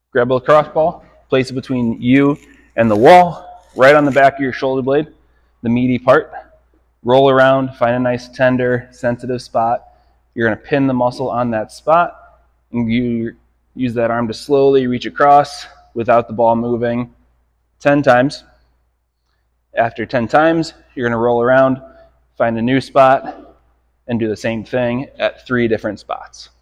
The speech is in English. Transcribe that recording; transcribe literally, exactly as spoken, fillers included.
Grab a lacrosse ball, place it between you and the wall, right on the back of your shoulder blade, the meaty part. Roll around, find a nice tender, sensitive spot. You're going to pin the muscle on that spot, and you use that arm to slowly reach across without the ball moving ten times. After ten times, you're going to roll around, find a new spot, and do the same thing at three different spots.